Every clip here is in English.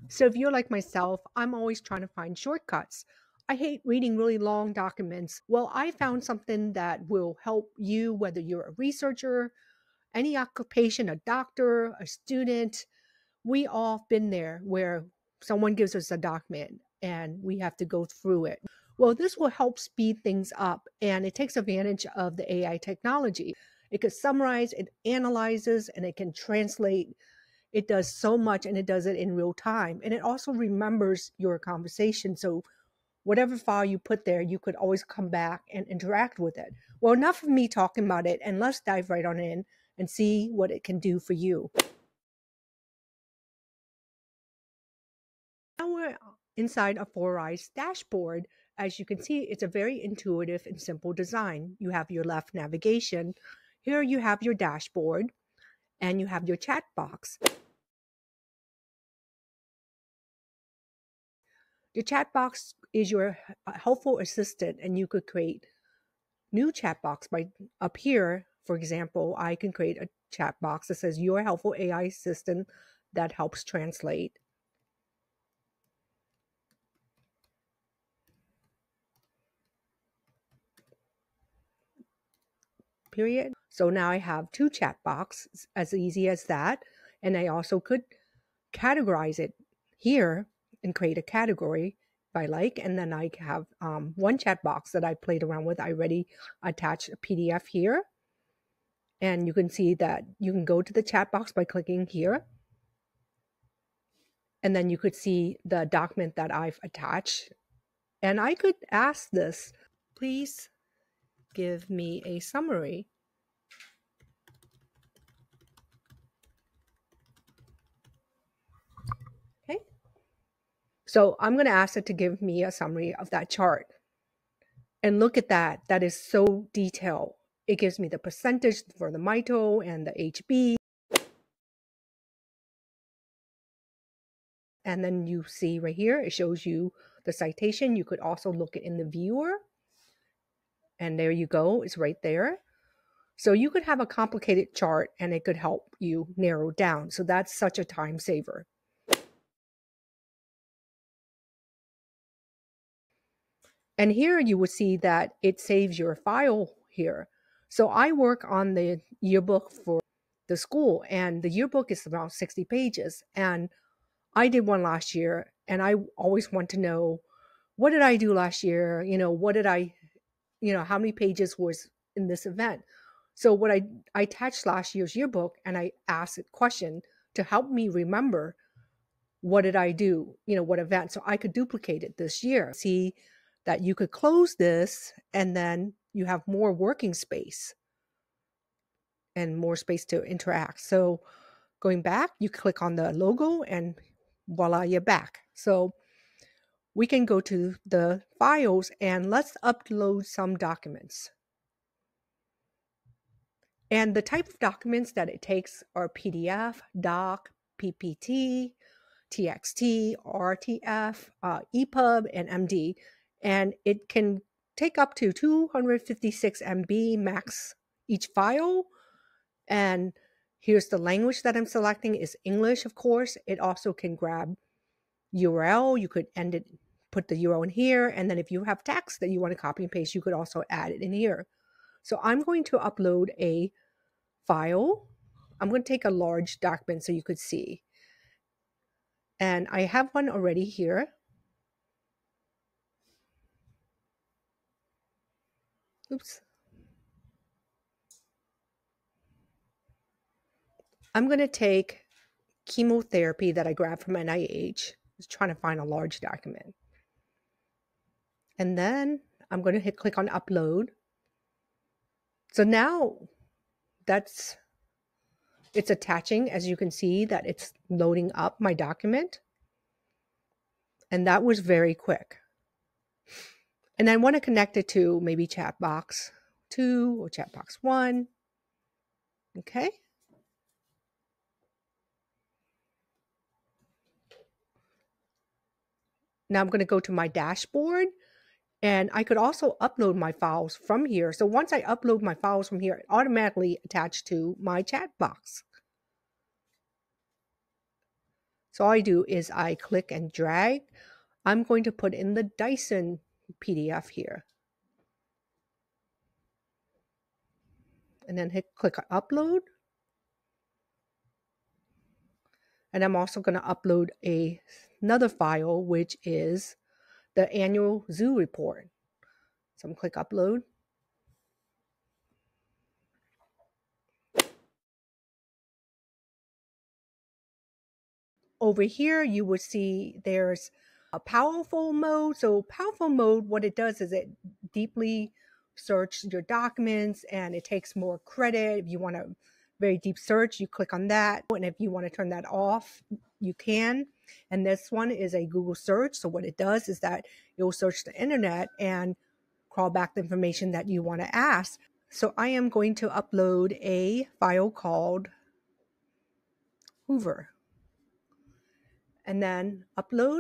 So if you're like myself, I'm always trying to find shortcuts. I hate reading really long documents. Well, I found something that will help you, whether you're a researcher, any occupation, a doctor, a student. We all been there where someone gives us a document and we have to go through it. Well, this will help speed things up and it takes advantage of the AI technology. It could summarize, it analyzes, and it can translate. It does so much and it does it in real time. And it also remembers your conversation. So whatever file you put there, you could always come back and interact with it. Well, enough of me talking about it, and let's dive right on in and see what it can do for you. Now we're inside Afforai's dashboard. As you can see, it's a very intuitive and simple design. You have your left navigation. Here you have your dashboard and you have your chat box. The chat box is your helpful assistant, and you could create new chat box by up here. For example, I can create a chat box that says your helpful AI assistant that helps translate. Period. So now I have two chat boxes, as easy as that. And I also could categorize it here and create a category if I like. And then I have one chat box that I played around with. I already attached a PDF here. And you can see that you can go to the chat box by clicking here. And then you could see the document that I've attached. And I could ask this, please give me a summary. Okay. So I'm going to ask it to give me a summary of that chart. And look at that. That is so detailed. It gives me the percentage for the mito and the HB. And then you see right here, it shows you the citation. You could also look it in the viewer. And there you go. It's right there. So you could have a complicated chart and it could help you narrow down. So that's such a time saver. And here you would see that it saves your file here. So I work on the yearbook for the school, and the yearbook is about 60 pages. And I did one last year, and I always want to know, what did I do last year? What did I, how many pages was in this event? So what I attached last year's yearbook, and I asked a question to help me remember, what did I do? What event? So I could duplicate it this year. See that you could close this and then you have more working space and more space to interact. So going back, you click on the logo and voila, you're back. So we can go to the files and let's upload some documents. And the type of documents that it takes are PDF, doc, PPT, TXT, RTF, EPUB, and MD. And it can take up to 256 MB max each file. And here's the language that I'm selecting is English, of course. It also can grab URL. You could put the URL in here. And then if you have text that you want to copy and paste, you could also add it in here. So I'm going to upload a file. I'm going to take a large document so you could see. And I have one already here. Oops. I'm going to take chemotherapy that I grabbed from NIH. I was trying to find a large document. And then I'm going to click on upload. So now it's attaching. As you can see that it's loading up my document. And that was very quick. And I want to connect it to maybe chat box 2 or chat box 1. Okay. Now I'm going to go to my dashboard, and I could also upload my files from here. So once I upload my files from here, it automatically attached to my chat box. So all I do is I click and drag. I'm going to put in the Dyson PDF here. And then click on upload. And I'm also going to upload another file, which is the annual zoo report. So I'm going to click upload. Over here, you would see there's a powerful mode. So powerful mode, what it does is it deeply searches your documents and it takes more credit. If you want a very deep search, you click on that. And if you want to turn that off, you can. And this one is a Google search. So what it does is that it will search the internet and crawl back the information that you want to ask. So I am going to upload a file called Hoover. And then upload.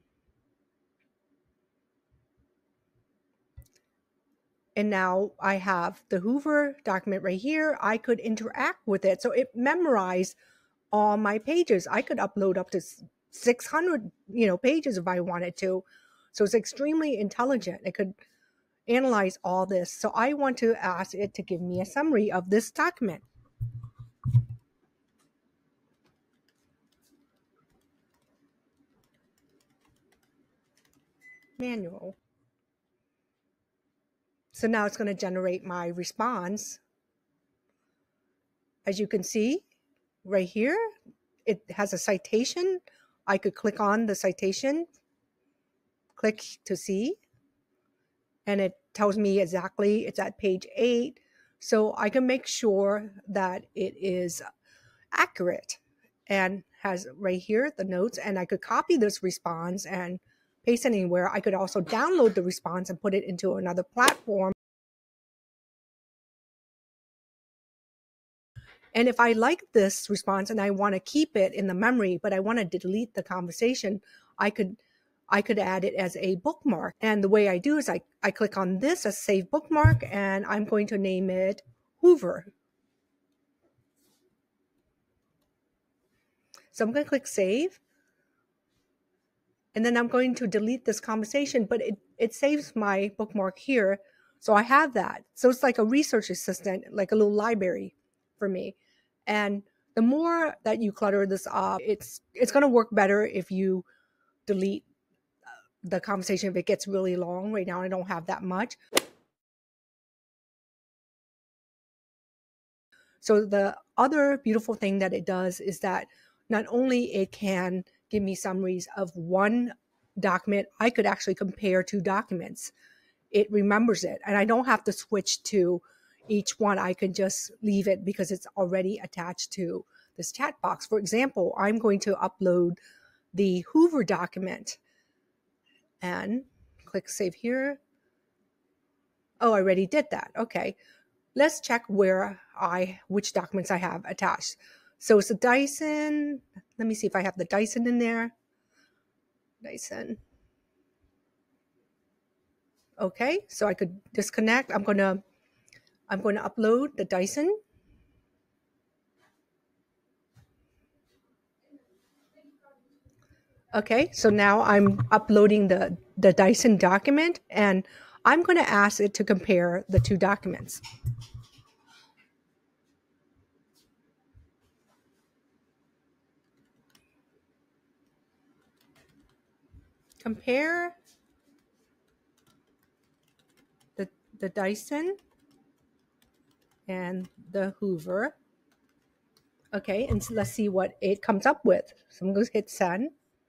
And now I have the Hoover document right here. I could interact with it. So it memorized all my pages. I could upload up to 600, pages if I wanted to. So it's extremely intelligent. It could analyze all this. So I want to ask it to give me a summary of this document. Manual. So now it's going to generate my response. As you can see right here, it has a citation. I could click on the citation, click to see, and it tells me exactly it's at page 8. So I can make sure that it is accurate and has right here the notes, and I could copy this response and paste it anywhere. I could also download the response and put it into another platform. And if I like this response and I want to keep it in the memory, but I want to delete the conversation, I could add it as a bookmark. And the way I do is I click on this as save bookmark, and I'm going to name it Hoover. So I'm going to click save. And then I'm going to delete this conversation, but it saves my bookmark here. So I have that. So it's like a research assistant, like a little library for me. And the more that you clutter this up, it's going to work better if you delete the conversation if it gets really long. Right now, I don't have that much. So the other beautiful thing that it does is that not only it can give me summaries of one document, I could actually compare two documents. It remembers it, and I don't have to switch to each one. I can just leave it because it's already attached to this chat box. For example, I'm going to upload the Hoover document and click save here. Oh, I already did that. Okay. Let's check which documents I have attached. So it's a Dyson. Let me see if I have the Dyson in there. Dyson. Okay, so I could disconnect. I'm going to upload the Dyson. Okay, so now I'm uploading the Dyson document, and I'm going to ask it to compare the two documents. Compare the Dyson and the Hoover. Okay, and so let's see what it comes up with. So I'm going to hit send.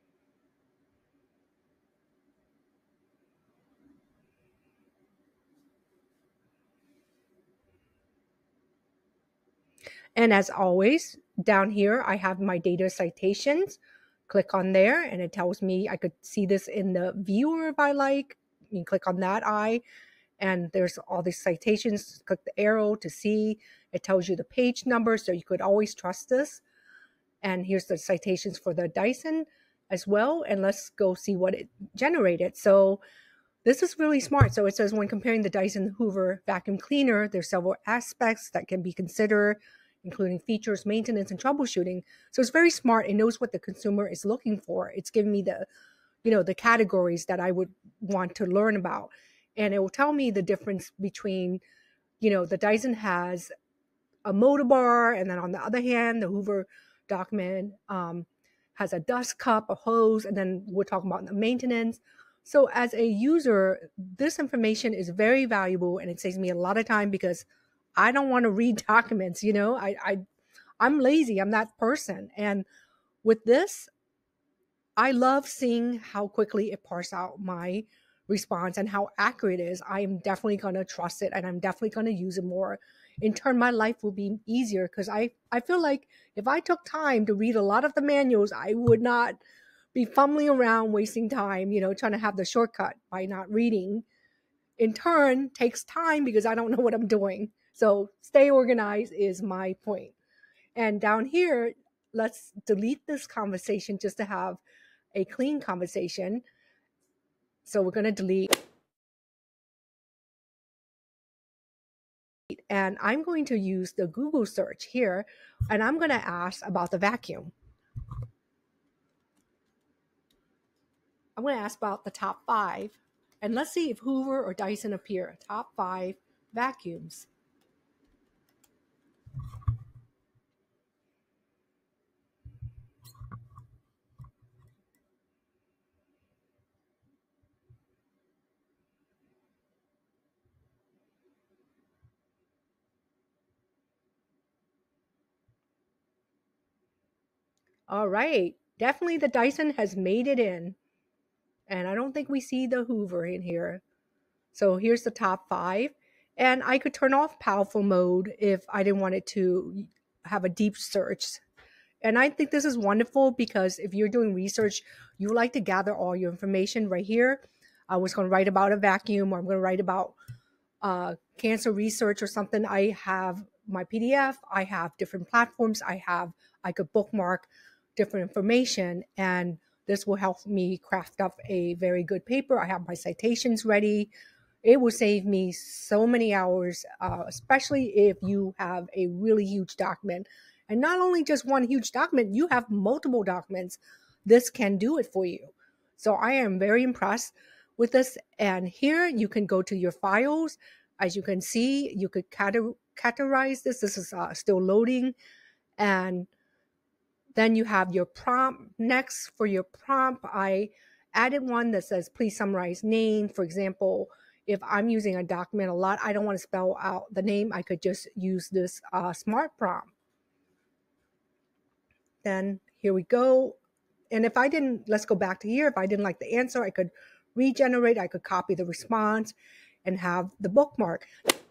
And as always, down here, I have my data citations. Click on there, and it tells me I could see this in the viewer if I like. You can click on that eye, and there's all these citations. Click the arrow to see. It tells you the page number, so you could always trust this. And here's the citations for the Dyson as well. And let's go see what it generated. So this is really smart. So it says when comparing the Dyson Hoover vacuum cleaner, there's several aspects that can be considered. including features, maintenance, and troubleshooting. So it's very smart. It knows what the consumer is looking for. It's giving me the categories that I would want to learn about. And it will tell me the difference between, the Dyson has a motor bar, and then on the other hand, the Hoover document has a dust cup, a hose, and then we're talking about the maintenance. So as a user, this information is very valuable, and it saves me a lot of time because I don't want to read documents. I'm lazy. I'm that person. And with this, I love seeing how quickly it parses out my response and how accurate it is. I am definitely going to trust it, and I'm definitely going to use it more. In turn, my life will be easier because I feel like if I took time to read a lot of the manuals, I would not be fumbling around wasting time, trying to have the shortcut by not reading. In turn, takes time because I don't know what I'm doing. So stay organized is my point. And down here, let's delete this conversation just to have a clean conversation. So we're going to delete. And I'm going to use the Google search here, and I'm going to ask about the vacuum. I'm going to ask about the top 5, and let's see if Hoover or Dyson appear. Top 5 vacuums. All right. Definitely the Dyson has made it in. And I don't think we see the Hoover in here. So here's the top 5. And I could turn off powerful mode if I didn't want it to have a deep search. And I think this is wonderful because if you're doing research, you like to gather all your information right here. I was going to write about a vacuum, or I'm going to write about cancer research or something. I have my PDF. I have different platforms. I could bookmark different information, and this will help me craft up a very good paper. I have my citations ready. It will save me so many hours, especially if you have a really huge document. And not only just one huge document, you have multiple documents. This can do it for you. So I am very impressed with this. And here you can go to your files. As you can see, you could categorize this. This is still loading. And then you have your prompt. Next, for your prompt, I added one that says, please summarize name. For example, if I'm using a document a lot, I don't want to spell out the name. I could just use this smart prompt. Then here we go. And if I didn't, let's go back to here. If I didn't like the answer, I could regenerate. I could copy the response and have the bookmark.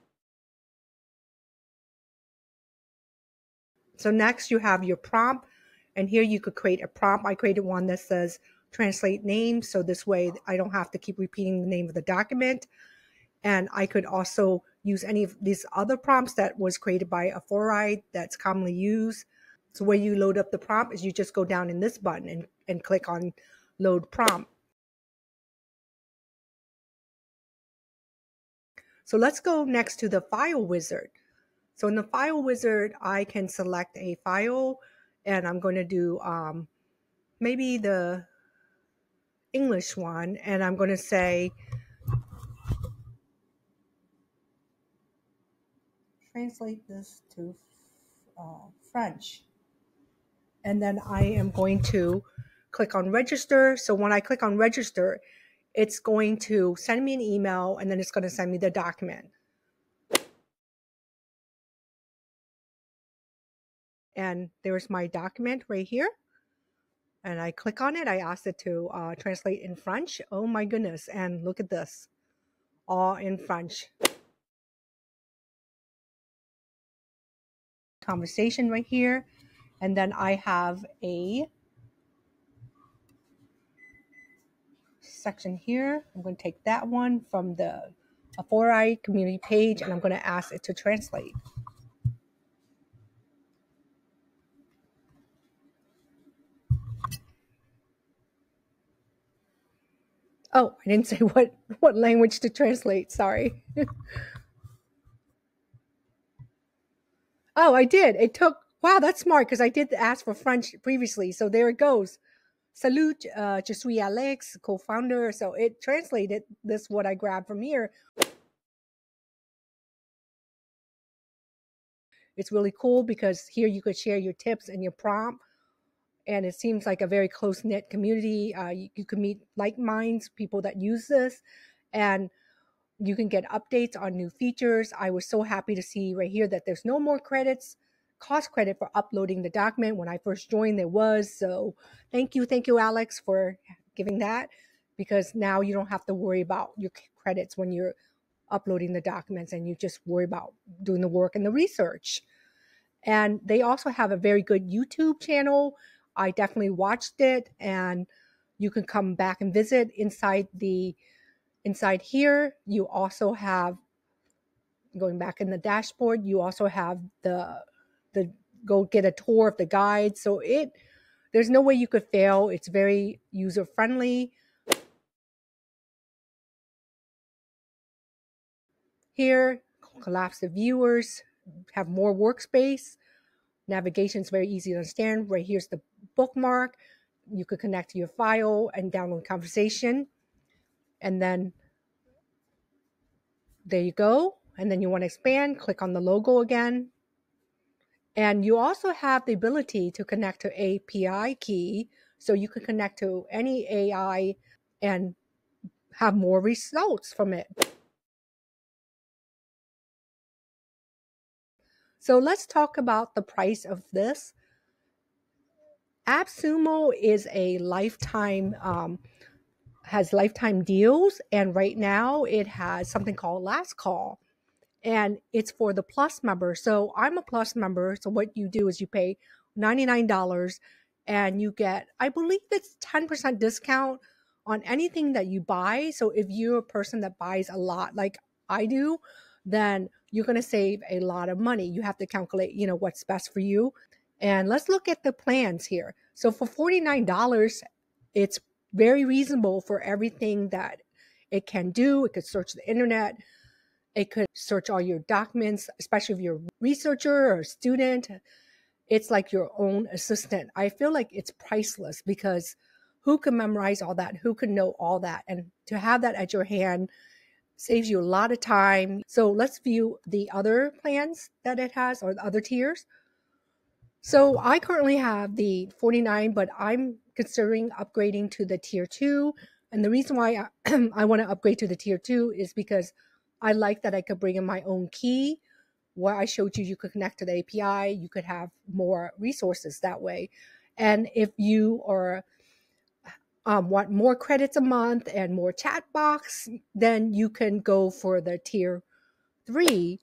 So next you have your prompt, and here you could create a prompt. I created one that says translate name. So this way I don't have to keep repeating the name of the document. And I could also use any of these other prompts that was created by Afforai that's commonly used. So where you load up the prompt is you just go down in this button and click on load prompt. So let's go next to the file wizard. So in the file wizard, I can select a file, and I'm going to do maybe the English one, and I'm going to say translate this to French. And then I am going to click on register. So when I click on register, it's going to send me an email, and then it's going to send me the document. And there's my document right here. And I click on it. I asked it to translate in French. Oh my goodness. And look at this, all in French. Conversation right here. And then I have a section here. I'm going to take that one from the Afforai community page, and I'm going to ask it to translate. Oh, I didn't say what language to translate. Sorry. Oh, I did. It took, wow, that's smart because I did ask for French previously. So there it goes. Salut, je suis Alex, co-founder. So it translated this, what I grabbed from here. It's really cool because here you could share your tips and your prompt. And it seems like a very close-knit community. You can meet like minds, people that use this. And you can get updates on new features. I was so happy to see right here that there's no more credits, cost credit for uploading the document. When I first joined, there was. So thank you, Alex, for giving that, because now you don't have to worry about your credits when you're uploading the documents, and you just worry about doing the work and the research. And they also have a very good YouTube channel. I definitely watched it, and you can come back and visit inside here. You also have, going back in the dashboard, you also have the go get a tour of the guide. So there's no way you could fail. It's very user friendly. Here, collapse the viewers, have more workspace. Navigation is very easy to understand. Right here's the bookmark. You could connect to your file and download conversation. And then there you go. And then you want to expand, click on the logo again. And you also have the ability to connect to API key. So you can connect to any AI and have more results from it. So let's talk about the price of this. AppSumo is a lifetime, has lifetime deals. And right now it has something called Last Call. And it's for the Plus member. So I'm a Plus member. So what you do is you pay $99 and you get, I believe it's 10% discount on anything that you buy. So if you're a person that buys a lot like I do, then you're going to save a lot of money. You have to calculate, what's best for you. And let's look at the plans here. So for $49, it's very reasonable for everything that it can do. It could search the internet. It could search all your documents, especially if you're a researcher or a student. It's like your own assistant. I feel like it's priceless because who can memorize all that? Who can know all that? And to have that at your hand saves you a lot of time. So let's view the other plans that it has, or the other tiers. So I currently have the 49, but I'm considering upgrading to the tier 2. And the reason why I want to upgrade to the tier 2 is because I like that I could bring in my own key. Where I showed you, you could connect to the API, you could have more resources that way. And if you are want more credits a month and more chat box, then you can go for the tier 3.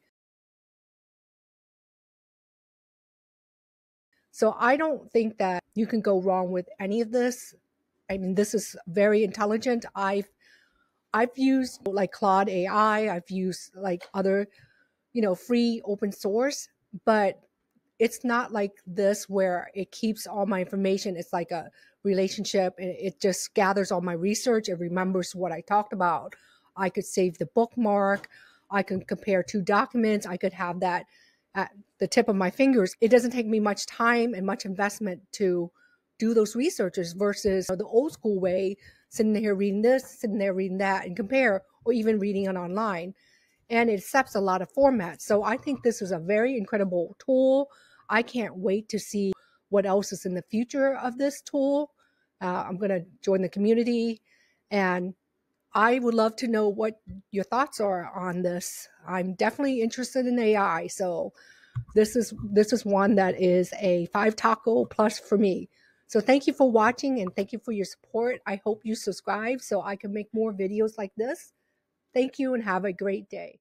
So I don't think that you can go wrong with any of this. I mean, this is very intelligent. I've used like Claude AI, I've used like other, free open source, but it's not like this where it keeps all my information. It's like a relationship. It just gathers all my research. It remembers what I talked about. I could save the bookmark. I can compare 2 documents. I could have that at the tip of my fingers. It doesn't take me much time and much investment to do those researches versus the old school way, sitting here reading this, sitting there reading that, and compare, or even reading it online. And it accepts a lot of formats. So I think this is a very incredible tool. I can't wait to see what else is in the future of this tool. I'm going to join the community, and I would love to know what your thoughts are on this. I'm definitely interested in AI, so this is one that is a 5 taco plus for me. So thank you for watching, and thank you for your support. I hope you subscribe so I can make more videos like this. Thank you and have a great day.